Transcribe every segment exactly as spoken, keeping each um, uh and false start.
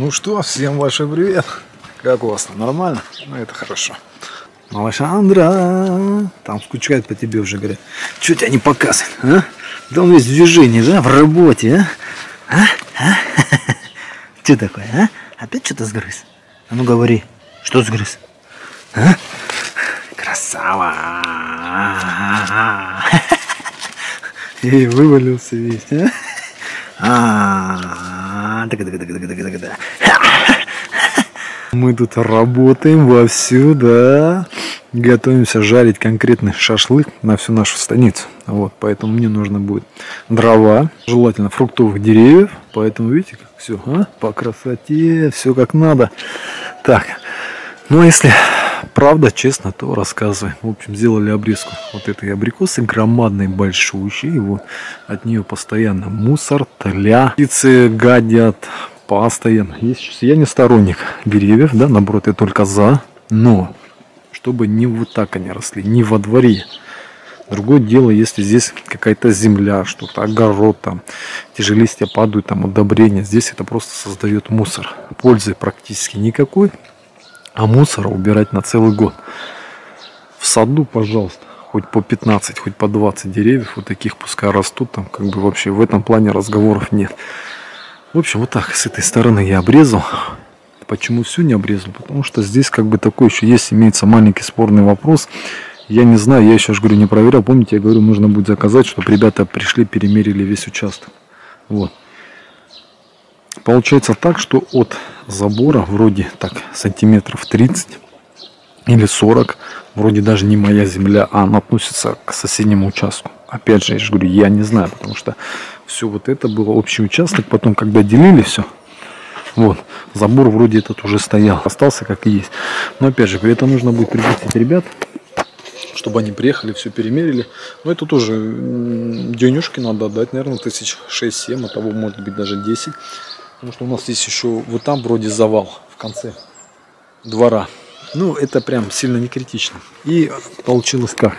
Ну что, всем большой привет. Как у вас? Нормально? Ну это хорошо. Малыша Андра там скучает по тебе уже, говорят. Что тебя не показывает, а? Да он весь в движении, да, в работе, а? А? А? Что такое, а? Опять что-то сгрыз? А ну говори, что сгрыз? А? Красава! И вывалился весь, а? А, мы тут работаем вовсю, да. Готовимся жарить конкретный шашлык на всю нашу станицу. Вот, поэтому мне нужно будет дрова, желательно фруктовых деревьев. Поэтому видите, как все, а? По красоте, все как надо. Так, ну а если правда, честно, то рассказывай. В общем, сделали обрезку вот этой абрикосы, громадной, большущей. Его, от нее постоянно мусор, тля, птицы гадят постоянно. Я не сторонник деревьев, да, наоборот, я только за. Но чтобы не вот так они росли, не во дворе. Другое дело, если здесь какая-то земля, что-то, огород, там, те же листья падают, там, удобрения. Здесь это просто создает мусор. Пользы практически никакой. А мусора убирать на целый год. В саду, пожалуйста, хоть по пятнадцать, хоть по двадцать деревьев, вот таких пускай растут, там как бы вообще в этом плане разговоров нет. В общем, вот так, с этой стороны я обрезал. Почему все не обрезал? Потому что здесь как бы такой еще есть, имеется маленький спорный вопрос. Я не знаю, я еще, говорю, не проверял. Помните, я говорю, нужно будет заказать, чтобы ребята пришли, перемерили весь участок. Вот. Получается так, что от забора вроде так сантиметров тридцать или сорок, вроде даже не моя земля, а она относится к соседнему участку. Опять же, я же говорю, я не знаю, потому что все вот это было общий участок. Потом, когда делили все, вот, забор вроде этот уже стоял, остался как и есть. Но опять же, это нужно будет пригласить ребят, чтобы они приехали, все перемерили. Но это тоже денежки надо отдать, наверное, тысяч шесть-семь, а того может быть даже десять. Потому что у нас здесь еще вот там вроде завал в конце двора. Ну, это прям сильно не критично. И получилось как?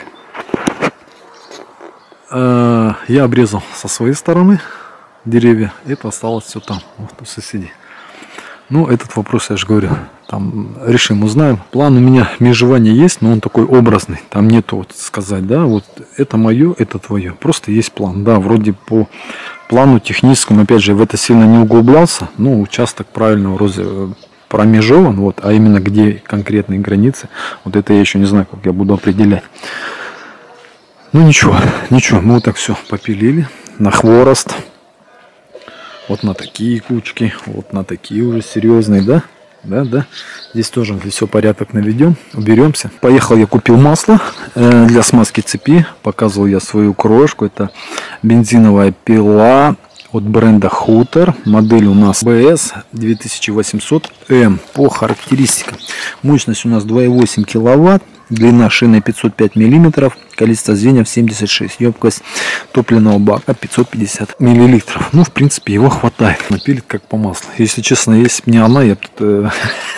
Я обрезал со своей стороны деревья. Это осталось все там, вот у соседей. Ну, этот вопрос, я же говорю, там решим, узнаем. План у меня межевания есть, но он такой образный. Там нету вот сказать, да, вот это мое, это твое. Просто есть план. Да, вроде по плану техническому, опять же, в это сильно не углублялся. Но участок правильно вроде промежеван, вот, а именно где конкретные границы, вот это я еще не знаю, как я буду определять. Ну ничего, ничего, мы вот так все попилили на хворост. Вот на такие кучки, вот на такие уже серьезные, да? Да, да. Здесь тоже все порядок наведем, уберемся. Поехал, я купил масло э, для смазки цепи. Показывал я свою крошку. Это бензиновая пила от бренда Хутор. Модель у нас бэ эс две тысячи восемьсот эм. По характеристикам. Мощность у нас два и восемь киловатт. Длина шины пятьсот пять миллиметров, количество звеньев семьдесят шесть, емкость топливного бака пятьсот пятьдесят миллилитров. Ну, в принципе, его хватает. Напилит как по маслу. Если честно, если бы не она, я бы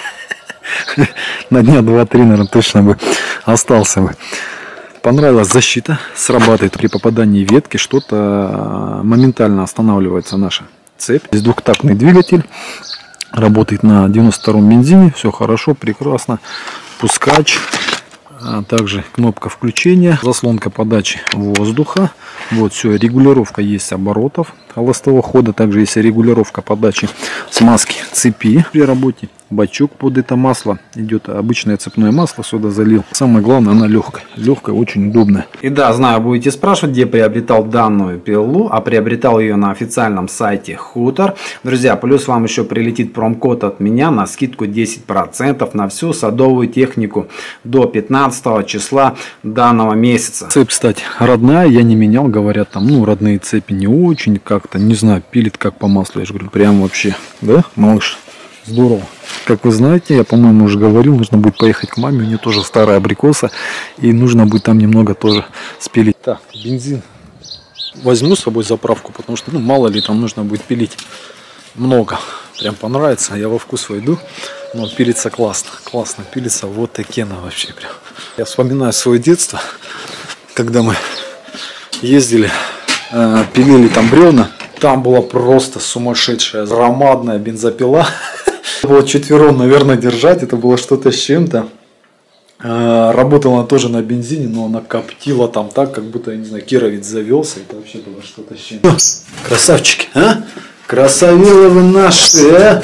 на дня два-три, наверное, точно бы остался бы. Понравилась защита, срабатывает при попадании ветки, что-то моментально останавливается наша цепь. Здесь двухтактный двигатель, работает на девяносто втором бензине, все хорошо, прекрасно. Пускач. А также кнопка включения, заслонка подачи воздуха. Вот все, регулировка есть оборотов холостого хода. Также есть регулировка подачи смазки цепи при работе. Бачок под это масло. Идет обычное цепное масло, сюда залил. Самое главное, она легкая. Легкая, очень удобная. И да, знаю, будете спрашивать, где приобретал данную пилу. А приобретал ее на официальном сайте Хутор. Друзья, плюс вам еще прилетит промокод от меня на скидку десять процентов на всю садовую технику до пятнадцатого числа данного месяца. Цепь, кстати, родная, я не менял. Говорят, там, ну, родные цепи не очень как-то, не знаю, пилит как по маслу. Я же говорю, прям вообще, да, малыш? Здорово. Как вы знаете, я, по-моему, уже говорил, нужно будет поехать к маме, у нее тоже старая абрикоса, и нужно будет там немного тоже спилить. Так, бензин возьму с собой заправку, потому что, ну, мало ли, там нужно будет пилить много. Прям понравится, я во вкус войду, но пилится классно, классно пилится, вот такие она вообще прям. Я вспоминаю свое детство, когда мы ездили, э, пилили там бревна, там была просто сумасшедшая громадная бензопила. Вот четвером, наверное, держать, это было что-то с чем-то. Работала она тоже на бензине, но она коптила там так, как будто, я не знаю, кировец завелся. Это вообще было что-то с чем-то. Красавчики, а? Красавелы вы наши, а?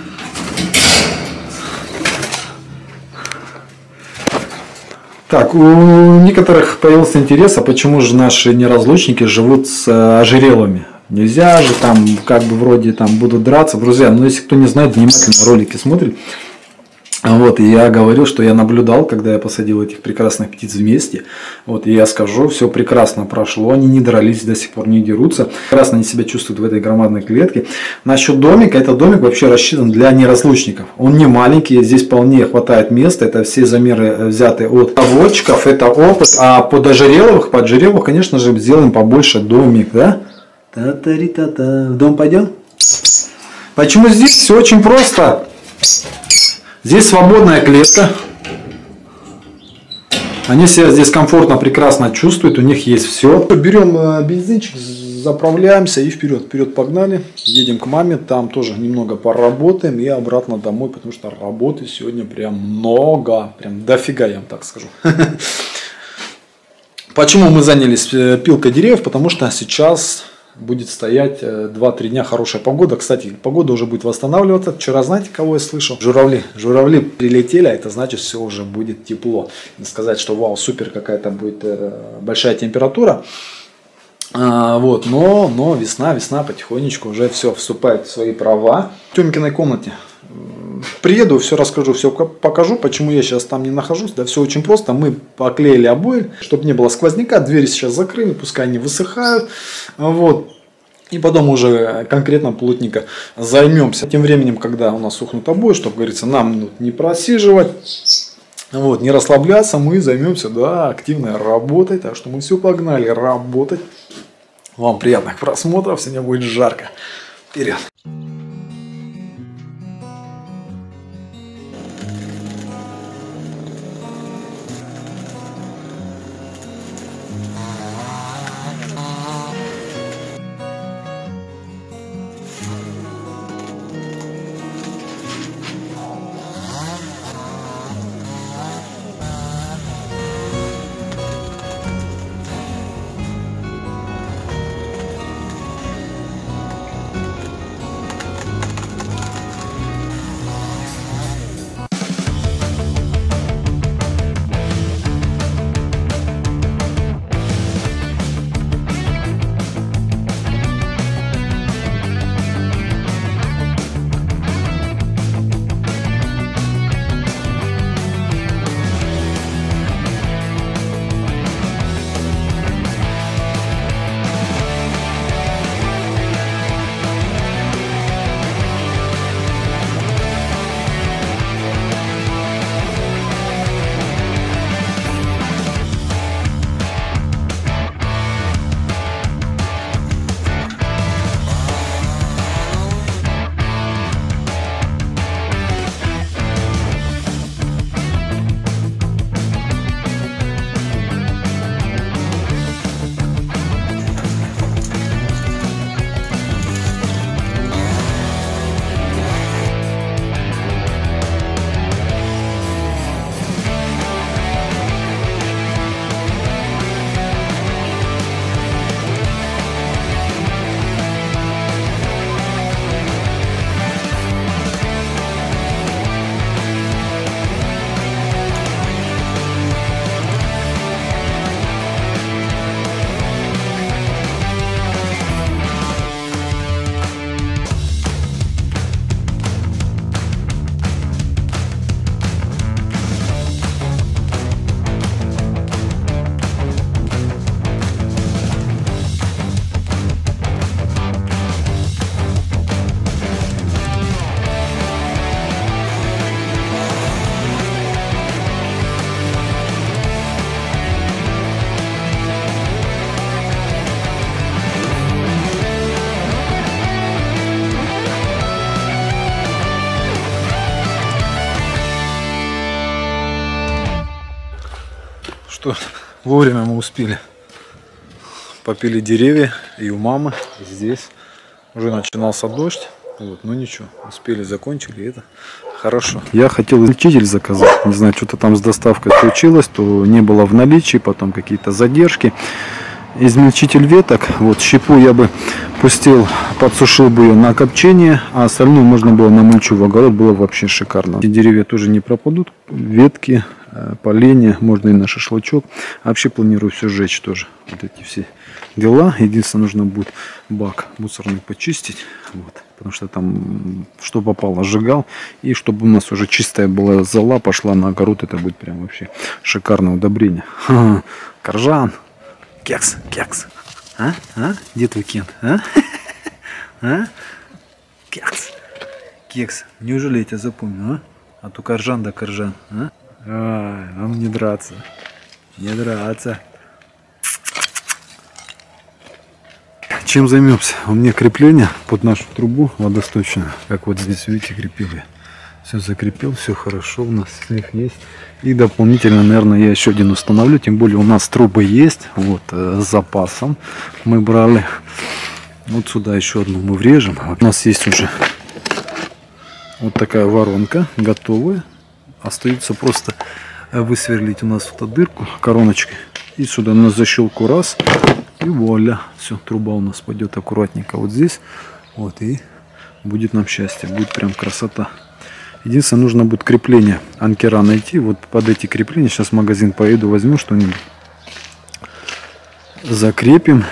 Так, у некоторых появился интерес, а почему же наши неразлучники живут с ожерелыми? Нельзя же там, как бы вроде там будут драться. Друзья, ну если кто не знает, внимательно ролики смотрит. Вот, и я говорил, что я наблюдал, когда я посадил этих прекрасных птиц вместе. Вот, и я скажу, все прекрасно прошло, они не дрались, до сих пор не дерутся. Прекрасно они себя чувствуют в этой громадной клетке. Насчет домика, этот домик вообще рассчитан для неразлучников. Он не маленький, здесь вполне хватает места. Это все замеры взяты от заводчиков, это опыт. А под ожереловых, под ожереловых, конечно же, сделаем побольше домик, да? Та-та-ри-та-та. В дом пойдем? Почему здесь все очень просто? Здесь свободная клетка. Они себя здесь комфортно, прекрасно чувствуют. У них есть все. Берем бензинчик, заправляемся и вперед. Вперед погнали. Едем к маме. Там тоже немного поработаем и обратно домой. Потому что работы сегодня прям много. Прям дофига, я вам так скажу. Почему мы занялись пилкой деревьев? Потому что сейчас будет стоять два-три дня хорошая погода. Кстати, погода уже будет восстанавливаться. Вчера, знаете, кого я слышал? Журавли. Журавли прилетели, а это значит, все уже будет тепло. Не сказать, что вау, супер, какая-то будет большая температура. А, вот, но, но весна, весна потихонечку уже все вступает в свои права. В Тёмкиной комнате. Приеду, все расскажу, все покажу, почему я сейчас там не нахожусь. Да все очень просто. Мы поклеили обои, чтобы не было сквозняка. Двери сейчас закрыли, пускай они высыхают. Вот. И потом уже конкретно плотненько займемся. Тем временем, когда у нас сухнут обои, чтобы, говорится, нам не просиживать, вот, не расслабляться, мы займемся, да, активной работой. Так что мы все погнали работать. Вам приятных просмотров. Сегодня будет жарко. Вперед! Что вовремя мы успели. Попили деревья и у мамы, и здесь. Уже начинался дождь. Вот, ну ничего, успели, закончили, это хорошо. Я хотел измельчитель заказать, не знаю, что-то там с доставкой случилось, то не было в наличии, потом какие-то задержки. Измельчитель веток, вот щепу я бы пустил, подсушил бы ее на копчение, а остальную можно было на мульчу в огород, было вообще шикарно. Эти деревья тоже не пропадут, ветки, поленья, можно и на шашлычок. А вообще планирую все сжечь тоже, вот эти все дела. Единственное, нужно будет бак мусорный почистить, вот, потому что там что попало сжигал, и чтобы у нас уже чистая была зола пошла на огород, это будет прям вообще шикарное удобрение. Ха-ха. Коржан. Кекс, кекс. А? А? Где твой Кент? А? А? Кекс. Кекс. Неужели я тебя запомнил, а? А то коржан да коржан. А? Ай, вам не драться. Не драться. Чем займемся? У меня крепление под нашу трубу водосточную. Как вот здесь, видите, крепил я. Все закрепил, все хорошо, у нас снег есть. И дополнительно, наверное, я еще один установлю. Тем более у нас трубы есть, вот, с запасом мы брали. Вот сюда еще одну мы врежем. У нас есть уже вот такая воронка готовая. Остается просто высверлить у нас вот эту дырку короночкой. И сюда на защелку раз. И вуаля. Все, труба у нас пойдет аккуратненько вот здесь. Вот, и будет нам счастье. Будет прям красота. Единственное, нужно будет крепление анкера найти. Вот под эти крепления сейчас в магазин поеду, возьму что-нибудь. Закрепим.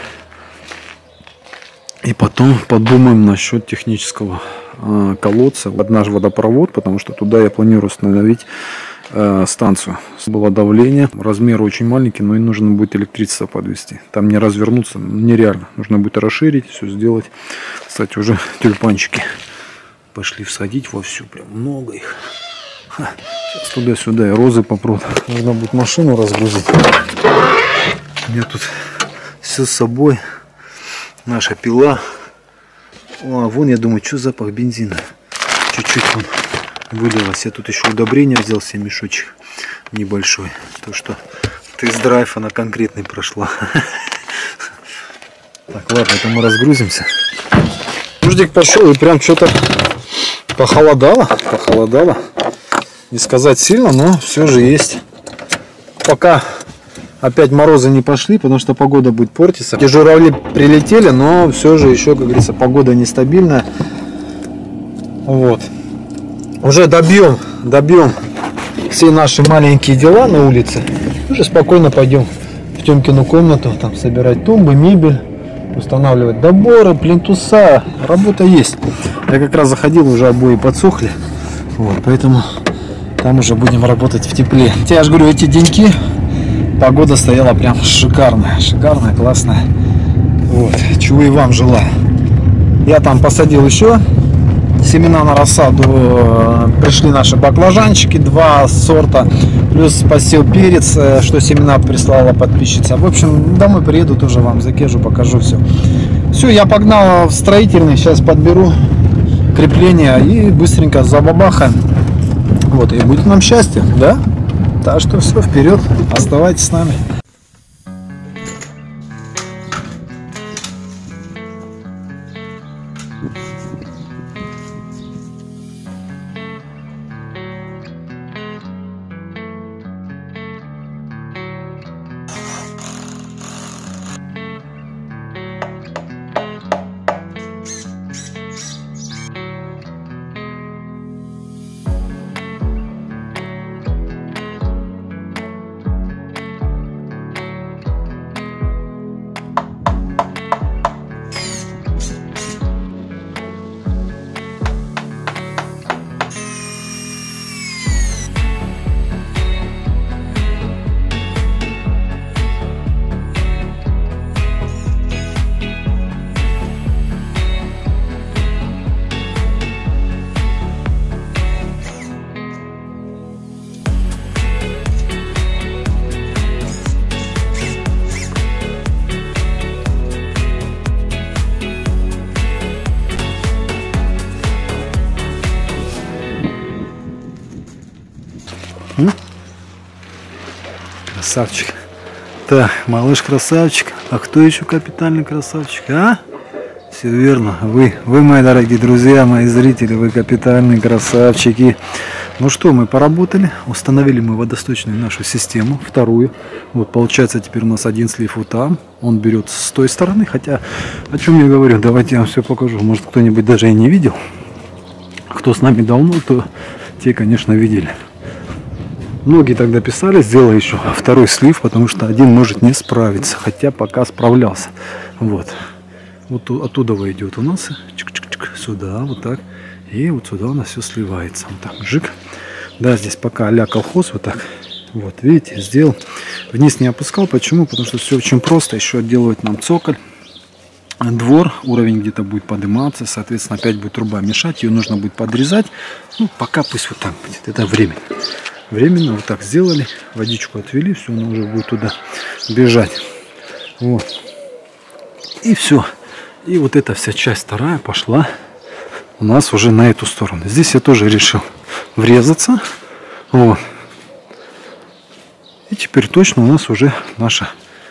И потом подумаем насчет технического э, колодца под наш водопровод. Потому что туда я планирую установить э, станцию. Было давление. Размер очень маленький, но и нужно будет электричество подвести. Там не развернуться нереально. Нужно будет расширить, все сделать. Кстати, уже тюльпанчики пошли всадить вовсю, прям много их. Ха, сейчас туда-сюда и розы попрут. Нужно будет машину разгрузить. У меня тут все с собой. Наша пила. О, вон, я думаю, что запах бензина. Чуть-чуть он вылилось. Я тут еще удобрения взял себе мешочек небольшой. То, что тест-драйв она конкретный прошла. Так, ладно, это мы разгрузимся. Дождик пошел и прям что-то похолодало, похолодало. Не сказать сильно, но все же есть. Пока опять морозы не пошли, потому что погода будет портиться. Эти журавли прилетели, но все же еще, как говорится, погода нестабильная. Вот. Уже добьем, добьем все наши маленькие дела на улице. Уже спокойно пойдем в Тёмкину комнату, там собирать тумбы, мебель, устанавливать доборы, плинтуса. Работа есть. Я как раз заходил, уже обои подсохли. Вот, поэтому там уже будем работать в тепле. Я же говорю, эти деньки погода стояла прям шикарная. Шикарная, классная. Вот, чего и вам желаю. Я там посадил еще семена на рассаду. Пришли наши баклажанчики, два сорта. Плюс посел перец, что семена прислала подписчица. В общем, домой приеду, тоже вам закажу, покажу все. Все, я погнал в строительный, сейчас подберу крепление и быстренько забабахаем. Вот, и будет нам счастье, да? Так что все, вперед, оставайтесь с нами. Красавчик. Так, малыш красавчик. А кто еще капитальный красавчик, а? Все верно. Вы, вы, мои дорогие друзья, мои зрители, вы капитальные красавчики. Ну что, мы поработали, установили мы водосточную нашу систему, вторую. Вот получается теперь у нас один слив вот там, он берет с той стороны, хотя о чем я говорю, давайте я вам все покажу. Может, кто-нибудь даже и не видел. Кто с нами давно, то те, конечно, видели. Многие тогда писали, сделай еще второй слив, потому что один может не справиться, хотя пока справлялся. Вот, вот оттуда идет у нас, чик-чик-чик, сюда, вот так. И вот сюда у нас все сливается. Вот так, жик. Да, здесь пока а-ля колхоз, вот так. Вот, видите, сделал. Вниз не опускал. Почему? Потому что все очень просто. Еще отделывать нам цоколь. Двор, уровень где-то будет подниматься. Соответственно, опять будет труба мешать. Ее нужно будет подрезать. Ну, пока пусть вот так будет. Это временно. Временно вот так сделали. Водичку отвели. Все, она уже будет туда бежать. Вот. И все. И вот эта вся часть вторая пошла у нас уже на эту сторону. Здесь я тоже решил врезаться. Вот. И теперь точно у нас уже наша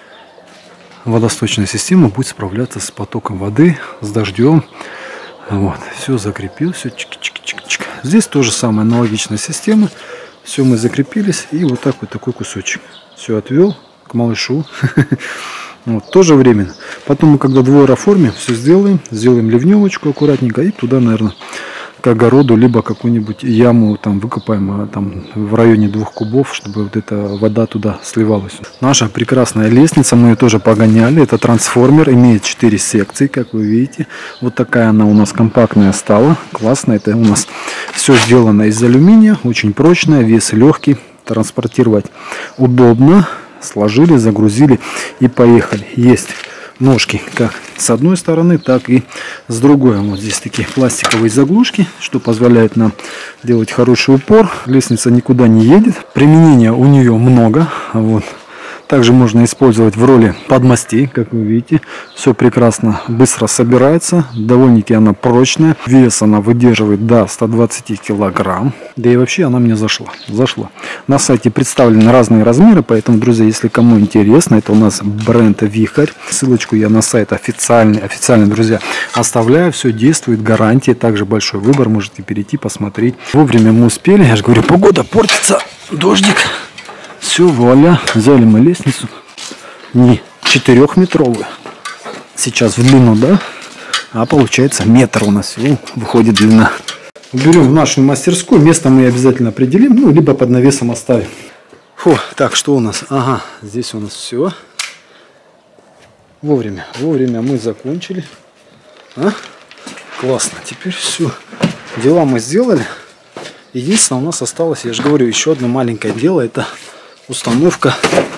водосточная система будет справляться с потоком воды, с дождем. Вот. Все закрепил, все чик-чик-чик-чик. Здесь тоже самая аналогичная система. Все мы закрепились. И вот так вот такой кусочек. Все отвел к малышу. Вот, тоже временно. Потом мы, когда двор оформим, все сделаем. Сделаем ливневочку аккуратненько. И туда, наверное, к огороду, либо какую-нибудь яму там выкопаем, а, там в районе двух кубов, чтобы вот эта вода туда сливалась. Наша прекрасная лестница, мы ее тоже погоняли. Это трансформер, имеет четыре секции, как вы видите. Вот такая она у нас компактная стала. Классно. Это у нас все сделано из алюминия. Очень прочная, вес легкий. Транспортировать удобно. Сложили, загрузили и поехали. Есть ножки как с одной стороны, так и с другой. Вот здесь такие пластиковые заглушки, что позволяет нам делать хороший упор. Лестница никуда не едет. Применения у нее много. Вот. Также можно использовать в роли подмостей, как вы видите. Все прекрасно, быстро собирается. Довольно-таки она прочная. Вес она выдерживает до ста двадцати килограмм. Да и вообще она мне зашла. Зашла. На сайте представлены разные размеры, поэтому, друзья, если кому интересно, это у нас бренд Вихрь. Ссылочку я на сайт официальный, официальный, друзья, оставляю. Все действует, гарантия. Также большой выбор, можете перейти, посмотреть. Вовремя мы успели. Я же говорю, погода портится, дождик. Все, вуаля, взяли мы лестницу не четырехметровую, сейчас в длину, да, а получается метр у нас всего выходит длина. Берем в нашу мастерскую, место мы обязательно определим, ну, либо под навесом оставим. Фу, так, что у нас? Ага, здесь у нас все. Вовремя, вовремя мы закончили. А? Классно, теперь все. Дела мы сделали. Единственное, у нас осталось, я же говорю, еще одно маленькое дело, это установка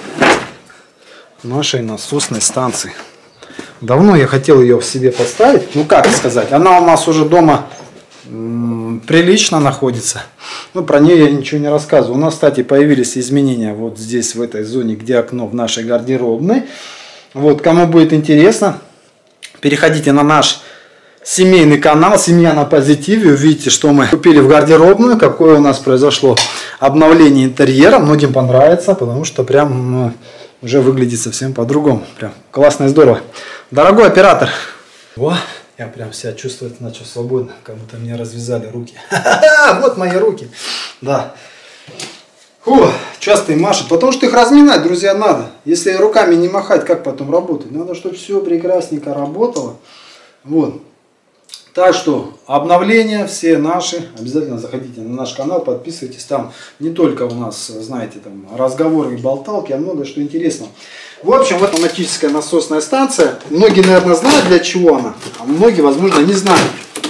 нашей насосной станции. Давно я хотел ее в себе поставить. Ну, как сказать, она у нас уже дома м, прилично находится. Ну, про нее я ничего не рассказываю. У нас, кстати, появились изменения вот здесь, в этой зоне, где окно в нашей гардеробной. Вот, кому будет интересно, переходите на наш семейный канал «Семья на позитиве». Увидите, что мы купили в гардеробную, какое у нас произошло обновление интерьера. Многим понравится, потому что прям ну, уже выглядит совсем по-другому. Прям классно и здорово. Дорогой оператор. О, я прям себя чувствовать начал свободно, как будто мне развязали руки. Вот мои руки. Да. Фу, часто и машет, потому что их разминать, друзья, надо. Если руками не махать, как потом работать? Надо, чтобы все прекрасненько работало. Вот. Так что обновления все наши, обязательно заходите на наш канал, подписывайтесь, там не только у нас, знаете, там разговоры и болталки, а много что интересного. В общем, вот автоматическая насосная станция, многие, наверное, знают, для чего она, а многие, возможно, не знают.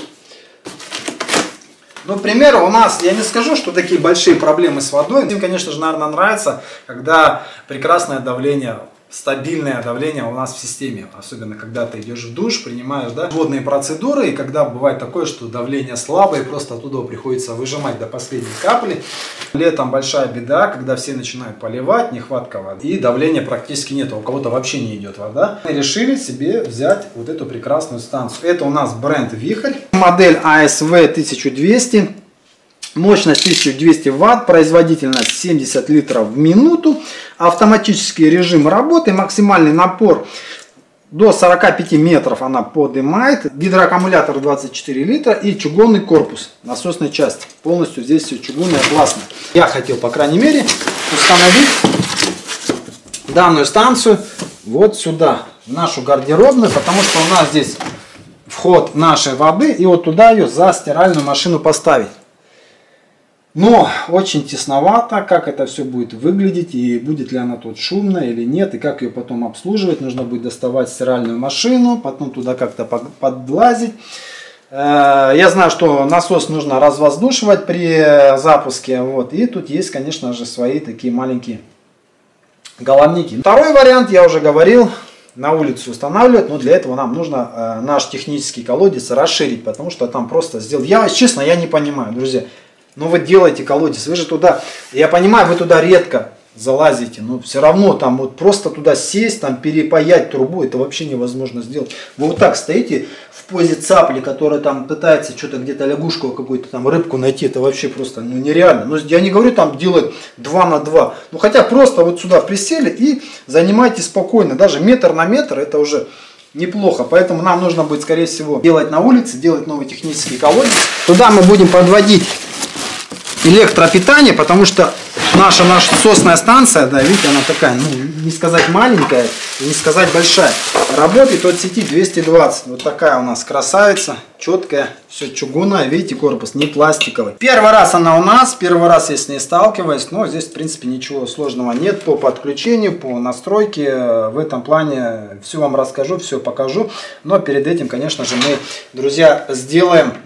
Ну, к примеру, у нас, я не скажу, что такие большие проблемы с водой, им, конечно же, наверное, нравится, когда прекрасное давление, стабильное давление у нас в системе. Особенно, когда ты идешь в душ, принимаешь, да, водные процедуры. И когда бывает такое, что давление слабое, и просто оттуда приходится выжимать до последней капли. Летом большая беда, когда все начинают поливать, нехватка воды. И давления практически нет. У кого-то вообще не идет вода. Мы решили себе взять вот эту прекрасную станцию. Это у нас бренд Вихрь. Модель а эс вэ тысяча двести. Мощность тысяча двести ватт, производительность семьдесят литров в минуту, автоматический режим работы, максимальный напор До сорока пяти метров она поднимает. Гидроаккумулятор двадцать четыре литра и чугунный корпус насосной части. Полностью здесь все чугунное, классно. Я хотел, по крайней мере, установить данную станцию вот сюда, в нашу гардеробную, потому что у нас здесь вход нашей воды, и вот туда ее за стиральную машину поставить. Но очень тесновато, как это все будет выглядеть, и будет ли она тут шумная или нет, и как ее потом обслуживать. Нужно будет доставать стиральную машину, потом туда как-то подлазить. Я знаю, что насос нужно развоздушивать при запуске. Вот. И тут есть, конечно же, свои такие маленькие головники. Второй вариант, я уже говорил, на улицу устанавливать, но для этого нам нужно наш технический колодец расширить, потому что там просто сделать. Я, честно, я не понимаю, друзья. Ну вы делаете колодец, вы же туда, я понимаю, вы туда редко залазите, но все равно там вот просто туда сесть, там перепаять трубу, это вообще невозможно сделать. Вы вот так стоите в позе цапли, которая там пытается что-то где-то лягушку какую-то там рыбку найти, это вообще просто ну, нереально. Но я не говорю там делать два на два, ну хотя просто вот сюда присели и занимайтесь спокойно, даже метр на метр это уже неплохо, поэтому нам нужно будет скорее всего делать на улице, делать новый технический колодец. Туда мы будем подводить электропитание, потому что наша наша насосная станция, да, видите, она такая, ну, не сказать маленькая, не сказать большая, работает от сети двести двадцать. Вот такая у нас красавица, четкая, все чугунная, видите, корпус не пластиковый. Первый раз она у нас, первый раз я с ней сталкиваюсь, но здесь, в принципе, ничего сложного нет по подключению, по настройке. В этом плане все вам расскажу, все покажу, но перед этим, конечно же, мы, друзья, сделаем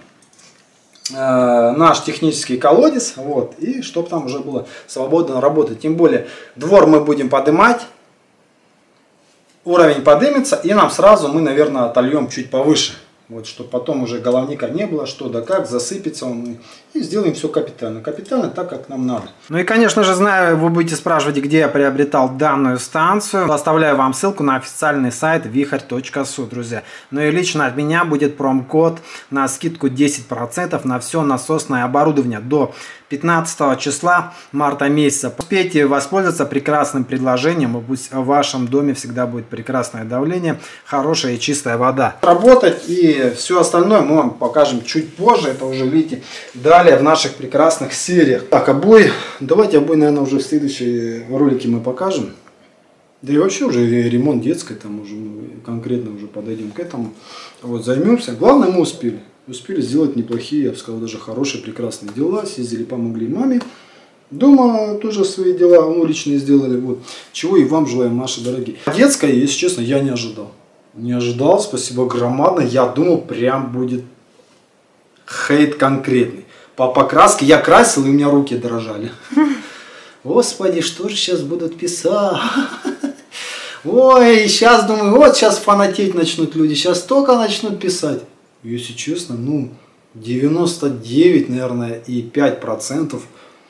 наш технический колодец, вот, и чтобы там уже было свободно работать. Тем более двор мы будем поднимать, уровень поднимется, и нам сразу мы, наверное, отольем чуть повыше, вот, чтобы потом уже головника не было, что да как, засыпется он, и сделаем все капитально. Капитально так, как нам надо. Ну и, конечно же, знаю, вы будете спрашивать, где я приобретал данную станцию. Оставляю вам ссылку на официальный сайт вихрь точка су, друзья. Ну и лично от меня будет промокод на скидку десять процентов на все насосное оборудование до пятнадцатого числа марта месяца. Успейте воспользоваться прекрасным предложением, и пусть в вашем доме всегда будет прекрасное давление, хорошая и чистая вода. Работать и все остальное мы вам покажем чуть позже, это уже видите далее в наших прекрасных сериях. Так, обои, давайте обои, наверное, уже в следующем ролике мы покажем. Да и вообще уже ремонт детской, там уже мы конкретно уже подойдем к этому. Вот, займемся. Главное, мы успели. Успели сделать неплохие, я бы сказал, даже хорошие, прекрасные дела. Съездили, помогли маме. Дома тоже свои дела уличные сделали. Вот. Чего и вам желаем, наши дорогие. Детская, если честно, я не ожидал. Не ожидал, спасибо громадно. Я думал, прям будет хейт конкретный. По покраске я красил, и у меня руки дрожали. Господи, что же сейчас будут писать? Ой, сейчас думаю, вот сейчас фанатеть начнут люди, сейчас только начнут писать. Если честно, ну, девяносто девять, наверное, и пять процентов.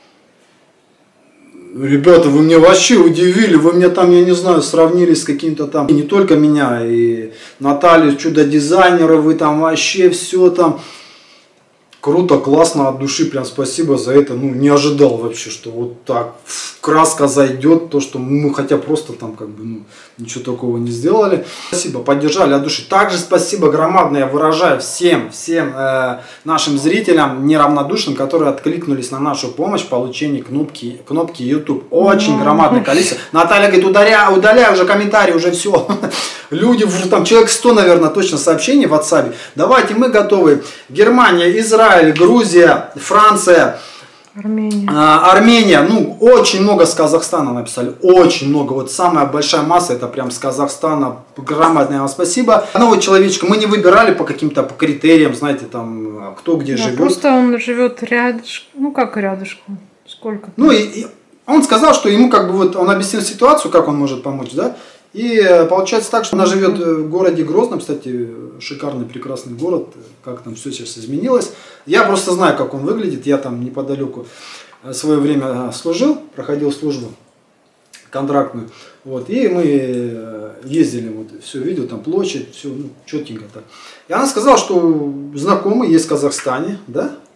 Ребята, вы меня вообще удивили, вы меня там, я не знаю, сравнили с каким-то там, и не только меня, и Наталью, чудо-дизайнера, вы там вообще все там. Круто, классно, от души, прям спасибо за это. Ну, не ожидал вообще, что вот так краска зайдет, то, что мы хотя просто там как бы, ну, ничего такого не сделали. Спасибо, поддержали от души. Также спасибо громадное я выражаю всем, всем э, нашим зрителям неравнодушным, которые откликнулись на нашу помощь в получении кнопки, кнопки YouTube. Очень громадное количество. Наталья говорит, удаляй, удаляй уже комментарии, уже все. Люди, там человек сто, наверное, точно сообщений в WhatsApp. Давайте, мы готовы. Германия, Израиль, Грузия, Франция, Армения. А, Армения. Ну, очень много с Казахстана написали. Очень много. Вот самая большая масса, это прям с Казахстана. Громадное вам спасибо. Одного человечка мы не выбирали по каким-то по критериям, знаете, там, кто где да, живет. Просто он живет рядышком. Ну, как рядышком? Сколько? Ну, и, и он сказал, что ему как бы вот, он объяснил ситуацию, как он может помочь, да. И получается так, что она живет в городе Грозном, кстати, шикарный, прекрасный город, как там все сейчас изменилось. Я просто знаю, как он выглядит, я там неподалеку в свое время служил, проходил службу контрактную. Вот, и мы ездили, вот, все видел, там площадь, все ну, четенько так. И она сказала, что знакомый есть в Казахстане, да,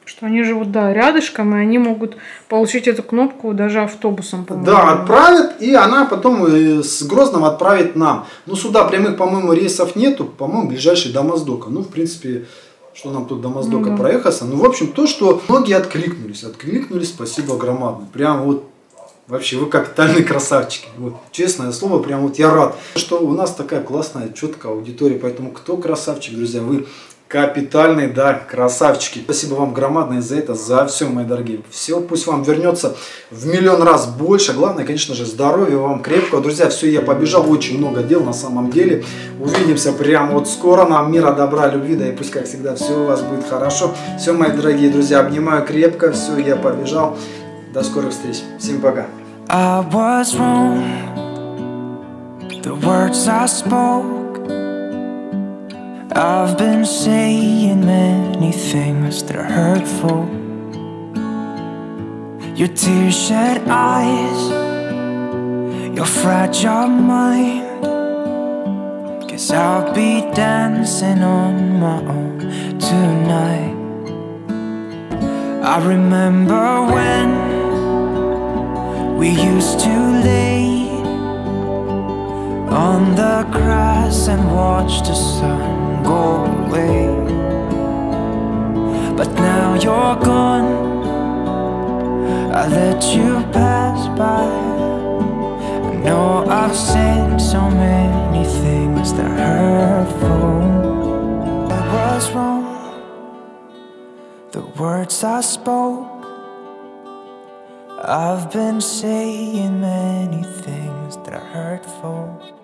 Что они живут, да, рядышком, и они могут получить эту кнопку даже автобусом, по-моему. Да, отправят, и она потом с Грозного отправит нам. Ну, сюда прямых, по-моему, рейсов нету, по-моему, ближайший до Моздока. Ну, в принципе, что нам тут до Моздока ну, да. проехаться. Ну, в общем, то, что многие откликнулись. Откликнулись, спасибо громадное. Прям вот, вообще, вы капитальные красавчики. Вот, честное слово, прям вот я рад, что у нас такая классная, четкая аудитория. Поэтому кто красавчик, друзья, вы... Капитальные, да, красавчики. Спасибо вам громадное за это, за все, мои дорогие. Все, пусть вам вернется в миллион раз больше. Главное, конечно же, здоровья вам крепкого. Друзья, все, я побежал. Очень много дел на самом деле. Увидимся прямо вот скоро. Нам мира, добра, любви. Да и пусть, как всегда, все у вас будет хорошо. Все, мои дорогие друзья, обнимаю крепко. Все, я побежал. До скорых встреч. Всем пока. I was wrong. The words I spoke. I've been saying many things that are hurtful. Your tear-shed eyes, your fragile mind. Guess I'll be dancing on my own tonight. I remember when we used to lay on the grass and watch the sun go away. But now you're gone, I let you pass by. I know I've said so many things that are hurtful. I was wrong, the words I spoke. I've been saying many things that are hurtful.